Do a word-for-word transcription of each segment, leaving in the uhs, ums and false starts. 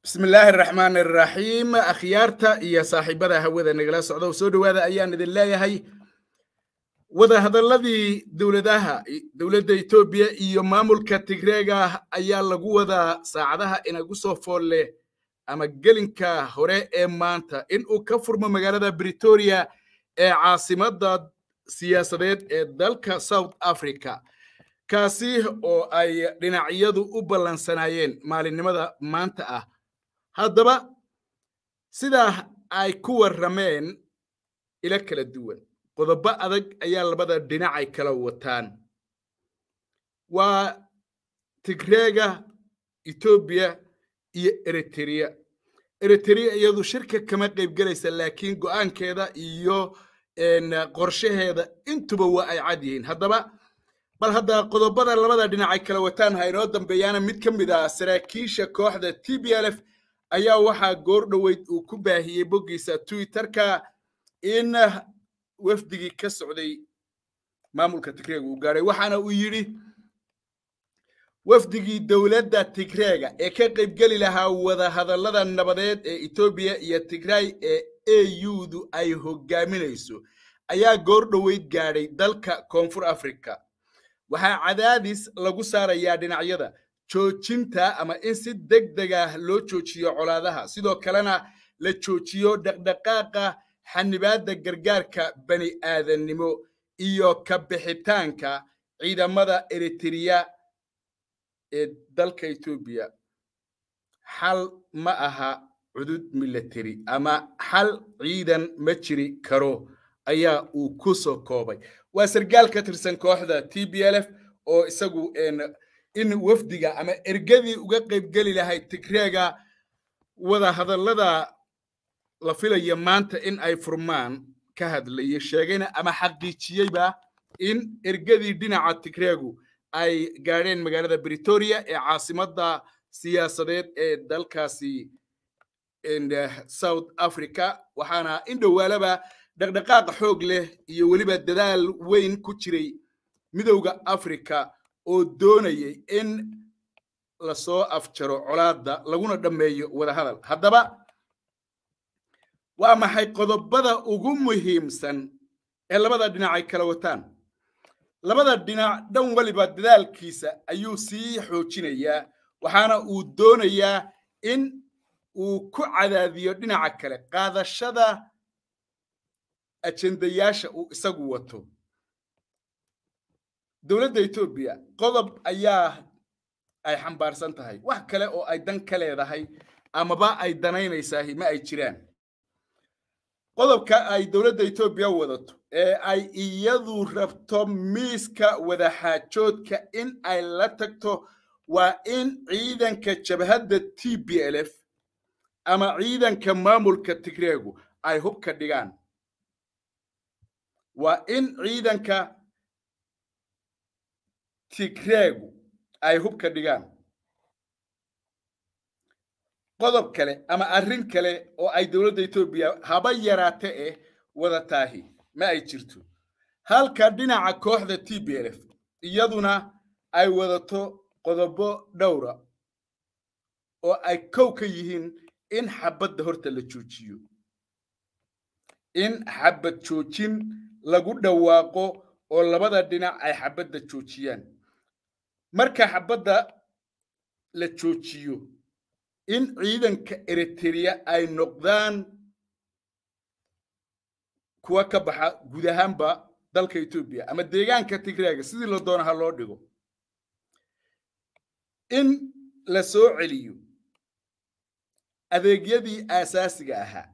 بسم الله الرحمن الرحيم أخيارتا يا صاحبة هوذا نجلا سعودة وسود وهذا أيام ذي الله هي وذا هذا الذي دولتها دولة إثيوبيا يوم ملك تجريجا أيام لجوا ذا ساعدها إن جوسو فول أما جلينكا هراء إمانتا إن أكفر من مجال بريتوريا عاصمة سياسة دالكا ساوث أفريقيا كاسيه أو أي دينعيادو أبلان سنايين مال النمذا مانتا هذا سيدا أي كور رمين إلى كل الدول قضبة أذك أيال بدأ ديناعي كلاوتان وتجريجا إثيوبيا إريتريا إريتريا يدو شركة كما قيب جلسة لكن قوان كذا إيو إن قرشه هذا انتو بوا أي عاديين هذا بل هذا قضبة لبدا ديناعي كلاوتان هاي نودن بيانا متكم بدا سراكيشة كوحدة تي بي ألف ayaa waxa goor dhaweyd uu ku baahiyay bogiisa Twitter-ka in wafdigi ka socday maamulka Tigreega uu gaaray waxaana uu yiri wafdigi dawladda Tigreega ee ka qayb gali lahaa wada hadallada nabadeed ee Ethiopia iyo Tigray ee A U-du ay hogaaminayso ayaa goor dhaweyd gaaray dalka Koonfur Afrika waxa cadaadis lagu saarayaa dhinacyada joojinta ama in si degdeg ah loo joojiyo colaadaha sidoo kalena la joojiyo dhaqdhaqaaqa xanibaadda gargaarka bani aadannimo iyo ka bixitaanka ciidamada Eritrea ee dalka Ethiopia hal ma aha cudud military ama hal ciidan ma jiri karo ayaa uu ku soo koobay waa sargaal ka tirsan kooxda T B L F oo isagu in wafdiga ama ergadii uga qayb gali lahay Tigreega wada hadallada la filayo maanta in ay furmaan ka hadlayay sheegayna ama xaqiijiyayba in ergadii dhinaca Tigreegu ay gaareen magaalada Pretoria ee caasimadda siyaasadeed ee dalkaasi in South Africa waxaana in dhawaalaba dhaqdhaqaaq xoog leh iyo waliba dadaal weyn ku jiray midowga Afrika oo doonayay in la soo afjaro colaadda laguna dhameeyo wada hadal haddaba waa maxay qodobada ugu muhiimsan ee labada dhinac ay kala wataan labada dhinac dhan waliba dadaalkiisa ayuu sii xoojinayaa waxaana uu doonayaa in uu ku cadaadiyo dhinaca kale qaadashada ajendayaasha uu isagu wato dawladda Ethiopia qodob ayaa ay xambaarsan tahay wax kale oo ay dan ka leedahay amaba ay danaynaysaa ma ay jiraan qodobka ay dawladda Ethiopia wadato ee ay iyadu rabto miiska wada xaajoodka in ay la tagto waa in ciidanka jabhadda T B L F ama ciidanka maamulka Tigreegu ay hubka dhigaan waa in ciidanka Tigreegu ay hubka dhigaan qodob kale ama arrin kale oo ay dawladda Ethiopia haba yaraate eh wada taahi ma ay jirto halka dhinaca kooxda T B L F iyaduna ay wadato qodobo dhowra oo ay kow ka yihiin in xabadda horta la joojiyo in xabad joojin lagu dhawaaqo oo labada dhinac ay xabadda joojiyaan marka xabadda la joojiyo in ciidanka Eritrea ay noqdaan kuwa ka baxa guud ahaanba dalka Ethiopia ama deegaanka Tigreega sidii loo doonaha loo dhigo in la soo celiyo adeegyadii aasaasiga ahaa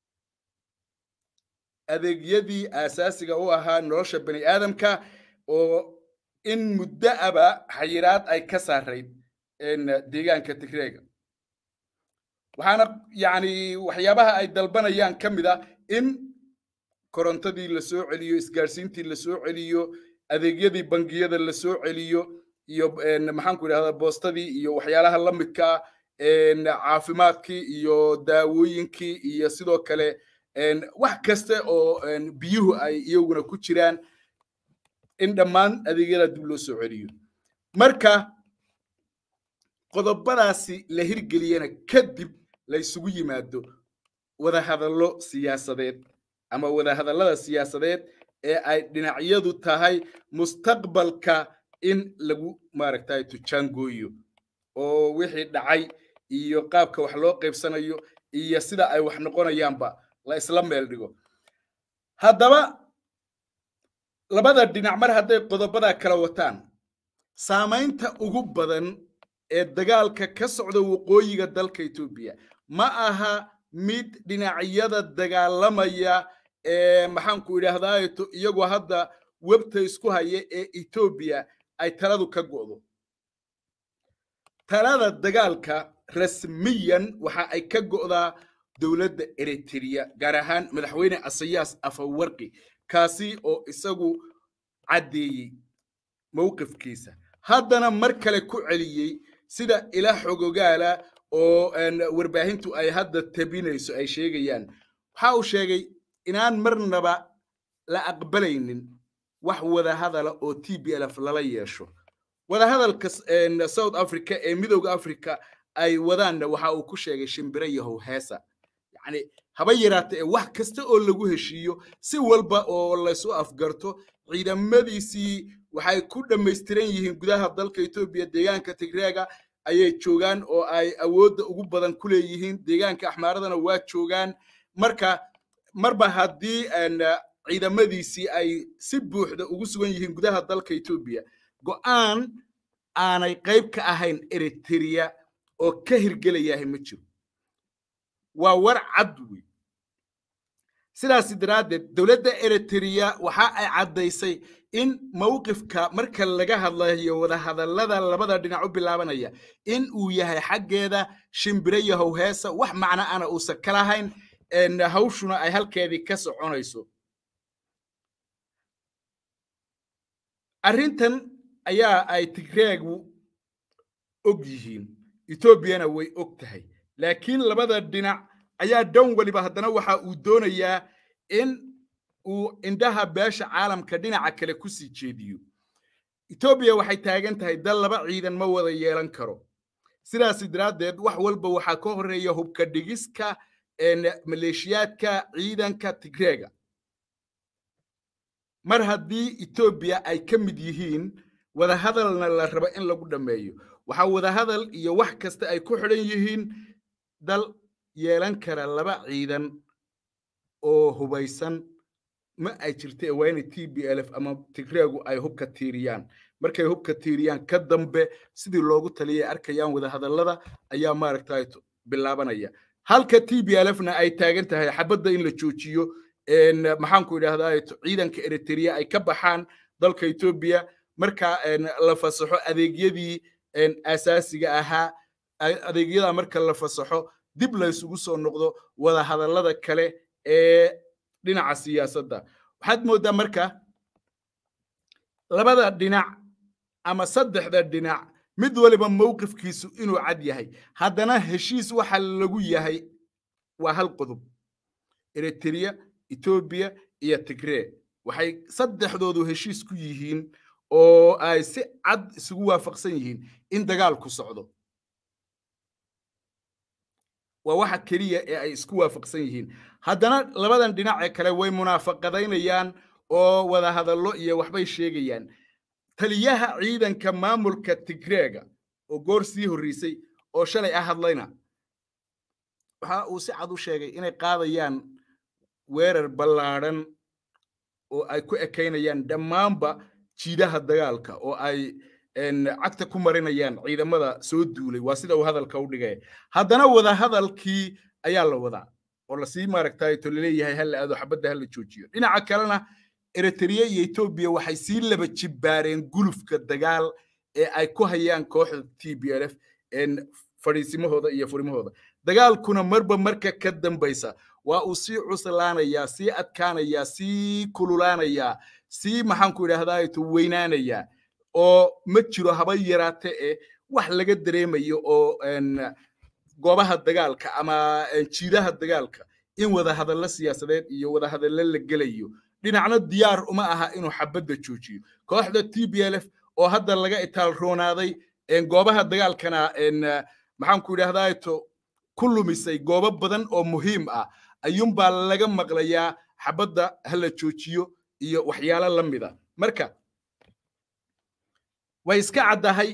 adeegyadii aasaasiga u ahaa nolosha bani aadamka oo in muddo aba xayiraad ay ka saarayd in deegaanka Tigreega waxaana yaani waxyaabaha ay dalbanayaan kamida in korontadii la soo celiyo isgaarsiintii la soo celiyo adeegyadii bangiyada la soo celiyo iyo maxaan ku yiraahdaa boostadii iyo waxyaalaha la midka ee caafimaadkii iyo daawooyinkii iyo sidoo kale wax kasta oo biyuhu ay iyaguna ku jiraan in dhammaan adeegyada dib loo soo celiyo marka qodobadaasi la hirgeliyana kadib la isugu yimaado wada hadallo siyaasadeed ama wada hadallada siyaasadeed ee ay dhinacyadu tahay mustaqbalka in lagu maaragtay tujaangooyo oo wixii dhacay iyo qaabka wax loo qaybsanayo iyo sida ay wax noqonayaanba la isla meel dhigo haddaba labada dhinac mar hadday qodobada kala wataan saamaynta ugu badan ee dagaalka ka socda waqooyiga dalka Itoobiya ma aha mid dhinacyada dagaalamaya ee maxaan ku idhaahdaa iyagoo hadda webta isku haya ee Itoobiya ay taladu ka go'do talada dagaalka rasmiyan waxa ay ka go'daa dawladda Eritrea gaar ahaan madaxweyne Isaias Afwerki kaasi oo isagu cadeeyay mowqifkiisa haddana mar kale ku celiyay sida ila xogogaala oo warbaahintu ay hadda tabinayso ay sheegayaan waxa uu sheegay inaan marnaba la aqbalaynin wax wada hadala oo T B L F lala yeesho wada hadalka South Africa ee midowga Africa ay wadaan waxa uu ku sheegay shimbire yahow heesa yani haba yaraatee wax kasta oo lagu heshiiyo si walba oo la soo afgarto ciidamadiisii waxay ku dhameystiran yihiin gudaha dalka Itoobiya deegaanka Tigreega ayay joogaan oo ay awoodda ugu badan ku leeyihiin deegaanka Axmaaradana waa joogaan marka marba haddii ciidamadiisii ay si buuxda ugu sugan yihiin gudaha dalka Itoobiya go'aan aanay qayb ka ahayn Eritrea oo ka hirgelayahay ma jiro waa war cad wey sidaas daraaddeed dawladda Eritrea waxa ay cadaysay in mowqifka marka laga hadlayo wada hadallada labada dhinac u bilaabanaya in uu yahay xaggeeda shimbire yahow heesa wax macna ana uu sakalahayn in hawshuna ay halkeedii ka soconayso arrintan ayaa ay Tigreegu og yihiin Etoobiyana way og tahay laakiin labada dhinac ayaa down waliba haddana waxa uu doonayaa in uu indhaha beesha caalamka dhinaca kale ku sii jeediyo Ethiopia waxay taagan tahay dal laba ciidan ma wada yeelan karo sidaas daraaddeed wax walba waxa ka horeeya hubka dhigiska ee maleeshiyaadka ciidanka Tigreega mar haddii Ethiopia ay ka mid yihiin wada hadalna la rabo in lagu dhameeyo waxa wada hadal iyo wax kasta ay ku xiran yihiin dal yeelan kara laba ciidan oo hubaysan ma ay jirtay wayna T B L F ama Tigreegu ay hubka tiiriyaan markay hubka tiiriyaan ka dambe sidii loogu taliyay arkayaan wada hadallada ayaa maaragtay bilaabanaya halka T B L F-na ay taagan tahay xabadda in la joojiyo een maxaan ku idhaahdaa ciidanka Eritrea ay ka baxaan dalka Ethiopia marka la fasaxo adeegyadii asaasiga ahaa adeegyada marka la fasaxo dib la isugu soo noqdo wada hadallada kale ee dhinaca siyaasadda waxaad moodaa marka labada dhinac ama saddexda dhinac mid waliba mowqifkiisu inuu cad yahay haddana heshiis waxa lagu yahay waa hal qodob Eritrea Ethiopia iyo Tigray waxay saddexdoodu heshiis ku yihiin oo ay si cad isugu waafaqsan yihiin in dagaalku socdo waa waxa kaliya ee ay isku waafaqsan yihiin haddana labadan dhinac ee kale way munaafaqadaynayaan oo wada hadallo iyo waxbay sheegayaan taliyaha ciidanka maamulka Tigreega oo goor sii horeysay oo shalay ah hadlayna waxa uu si cad u sheegay inay qaadayaan weerar ballaaran oo ay ku ekeynayaan dhammaanba jiidaha dagaalka oo ay cagta ku marinayaan ciidamada soo duulay waa sida uu hadalka u dhigay haddana wada hadalkii ayaa la wadaa oo la sii maaragtay to leeyahay hal aado xabadda hal joojiyo dhinaca kalena Eritrea iyo Ethiopia waxay sii laba jibaareen gulufka dagaal ee ay ku hayaan kooxda T B L F in fariisimahooda iyo furimahooda dagaalkuna marba marka ka dambaysa waa uu sii cuslaanaya sii adkaanaya sii kululaanaya sii maxaan ku idhaahdaa to weynaanaya oo ma jiro haba yaraate ee wax laga dareemayo oo goobaha dagaalka ama jiidaha dagaalka in wada hadallo siyaasadeed iyo wada hadallo la gelayo dhinacna diyaar uma aha inuu xabadda joojiyo kooxda T B L F oo hadda laga itaal roonaaday goobaha dagaalkana maxaan ku idhaahdaa to كل مسي جواب بدن أو مهم آه أيوم باللجا مقليا حبدا هلا تشوتشيو iyo waxyaalo la mid ah marka way iska cadahay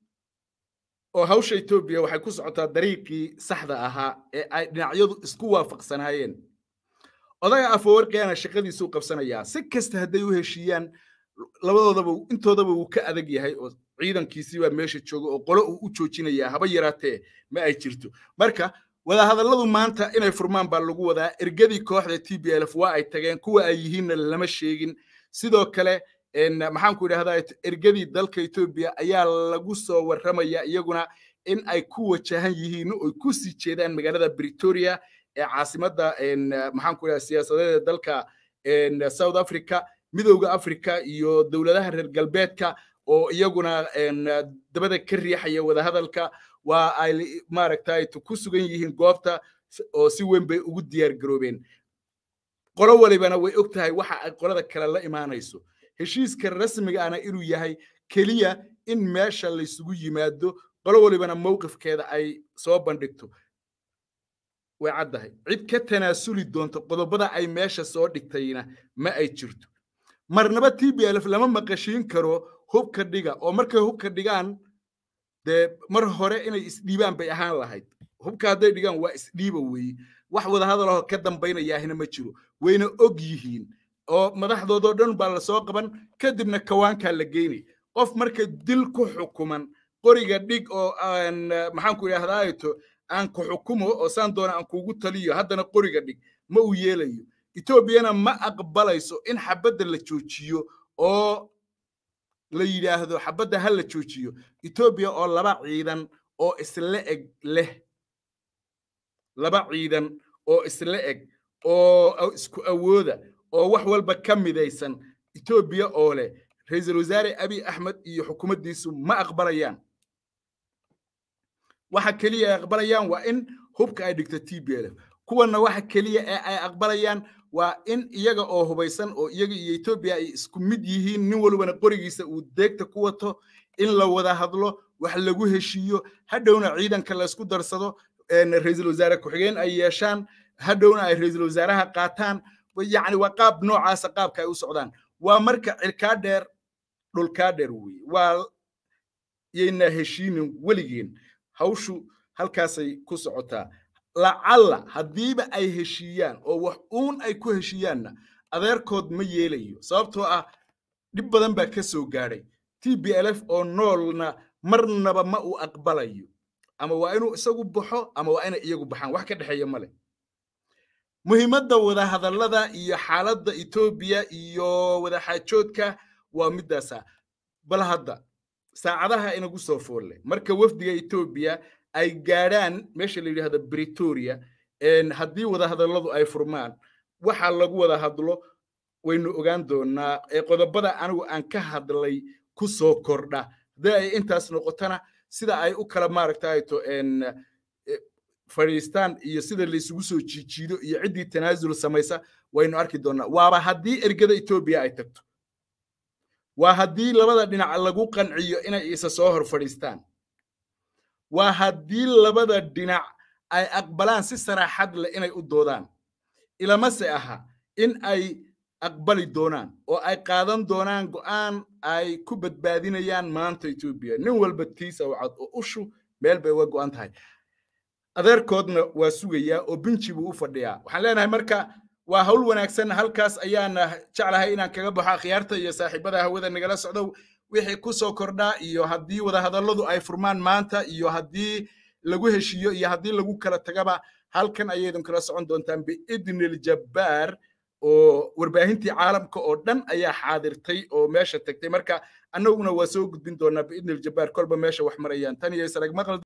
oo hawsha Itoobiya waxay ku socotaa dariiqii saxda ahaa ee ay dhinacyadu isku waafaqsanaayeen odaga Afwerqiyana shaqadiisu qabsanaya si kasta haday u heshiiyaan labadoodaba intoodaba uu ka adag yahay oo ciidankiisii waa meesha jooga oo qolo uu u joojinaya haba yaraatee ma ay jirto marka wada hadalladu maanta inay furmaan baa lagu wadaa ergadii kooxda T B L F waa ay tageen kuwa ay yihiin lama sheegin sidoo kale in maxaan ku yiraahdaa ergadii dalka Itoobiya ayaa lagu soo waramaya iyaguna in ay ku wajahan yihiin oo ku sii jeedaan magaalada Pretoria ee caasimadda in maxaan ku yiraahdaa siyaasadeeda dalka in South Africa midowga Afrika iyo dawladaha reer galbeedka oo iyaguna in dabada ka riixaya wada hadalka waa ay maaragtay ku sugan yihiin goobta oo si weyn bay ugu diyaar garoobeen qolo walibana way ogtahay waxa ay qolada kale la imaanayso heshiiska rasmiga ana inuu yahay kaliya in meesha la isugu yimaado qolo walibana mowqifkeeda ay soo bandhigto way caddahay cid ka tanaasuli doonto qodobada ay meesha soo dhigtayna ma ay jirto marnaba T B L F lama maqashiin karo hubka dhiga oo markay hubka dhigaan de mar hore inay isdhiibaan bay ahaan lahayd hubka haday dhigaan waa isdhiiba weey wax wada hadal oo ka dambeynaya hina ma jiro wayna og yihiin oo madaxdoodo dhan baa la soo qaban kadibna kawaanka la geeyay qof marka dil ku xukuman qoriga dhig oo aan maxaan ku yiraahdaa aan ku xukumo oo saan doona aan kugu taliyo haddana qoriga dhig ma u yeelayo Itoobiyana ma aqbalayso in xabadda la joojiyo oo la yiraahdo xabadda hal la joojiyo Itoobiya oo laba ciidan oo isla eg leh laba ciidan oo isla eg oo isku awooda oo wax walba ka midaysan Itoobiya oo leh ra'iisul wasaare Abiy Ahmed iyo xukuumaddiisu ma aqbalayaan waxa kaliya ay aqbalayaan waa in hubka ay dhigto T B L F kuwana waxa kaliya ay aqbalayaan waa in iyaga oo hubaysan oo iyaga iyo Itoobiya ay isku mid yihiin nin walba qorigiisa uu deegta ku wato in la wada hadlo wax lagu heshiiyo hadhowna ciidanka la isku darsado in ra'iisul wasaare ku xigeen ay yeeshaan hadhowna ay ra'iisul wasaaraha qaataan yani waa qaab noocaas qaabka ay u socdaan waa marka cirka dheer dhulka dheer weey waa yeena heshiinin waligeen hawshu halkaasay ku socotaa lacalla hadiiba ay heshiiyaan oo wax uun ay ku heshiiyaanna adeerkood ma yeelayo sababtoo ah dib badan baa ka soo gaaray T B L F oo noolna marnaba ma uu aqbalayo ama waa inuu isagu baxo ama waa inay iyagu baxaan wax ka dhaxeeya male muhiimadda wada hadallada iyo xaaladda Itoobiya iyo wada xaajoodka waa midaasa bal hadda saacadaha inagu soo foolay marka wafdiga Itoobiya ay gaaraan meesha la yiraahdo Pretoria in hadii wada hadalladu ay furmaan waxa lagu wada hadlo waynu ogaan doonaa ee qodobada anigu aan ka hadlay ku soo kordha day intaas noqotana sida ay u kala maaragtay to in fariistaan iyo sida la isugu soo jiijiido iyo cidii tanaasul samaysa waynu arki doonaa waaba hadii ergada Itoobiya ay tagto waa hadii labada dhinac lagu qanciyo inay isa soo hor fariistaan waa hadii labada dhinac ay aqbalaan si saraaxad leh inay u doodaan ilama se aha in ay aqbali doonaan oo ay qaadan doonaan go'aan ay ku badbaadinayaan maanta Itoobiya nin walba tiisa wacad oo ushu meel bay uga go'an tahay adeerkoodna waa sugaya oo binjibu u fadhiyaa waxaan leenahay marka waa hawl wanaagsan halkaas ayaan jeclahay inaan kaga baxo khiyaarta iyo saaxiibada hawada nagala socdo wixii ku soo kordha iyo hadii wada hadalladu ay furmaan maanta iyo hadii lagu heshiiyo iyo hadii lagu kala tagaba halkan ayaydan kala socon doontaan biidnil jabbaar oo warbaahintii caalamka oo dhan ayaa xaadirtay oo meesha tagtay marka annaguna waa soo gudbin doonaa biidnil jabbaar kolba meesha wax marayaan tan iyo sarag maqal